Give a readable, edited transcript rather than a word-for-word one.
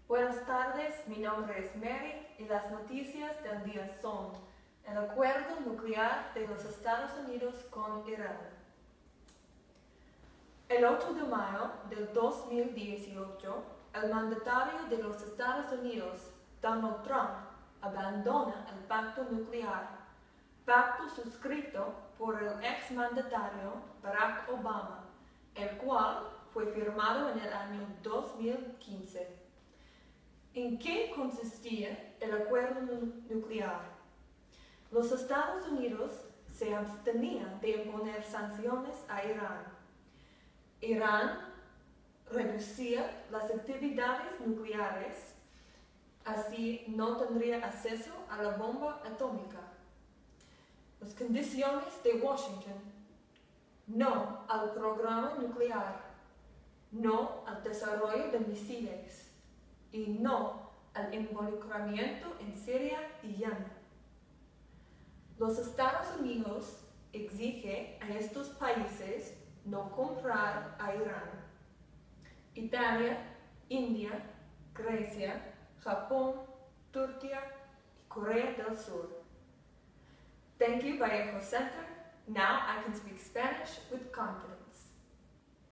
Buenas tardes, mi nombre es Mary y las noticias del día son el acuerdo nuclear de los Estados Unidos con Irán. El 8 de mayo del 2018, el mandatario de los Estados Unidos, Donald Trump, abandona el pacto nuclear, pacto suscrito por el exmandatario Barack Obama, el cual fue firmado en el año 2015. ¿En qué consistía el acuerdo nuclear? Los Estados Unidos se abstenían de imponer sanciones a Irán. Irán reducía las actividades nucleares, así no tendría acceso a la bomba atómica. Las condiciones de Washington: no al programa nuclear, no al desarrollo de misiles y no al involucramiento en Siria y Yemen. Los Estados Unidos exigen a estos países no comprar a Irán. Italia, India, Grecia, Japón, Turquía y Corea del Sur. Thank you, Vallejo Center. Now I can speak Spanish with confidence.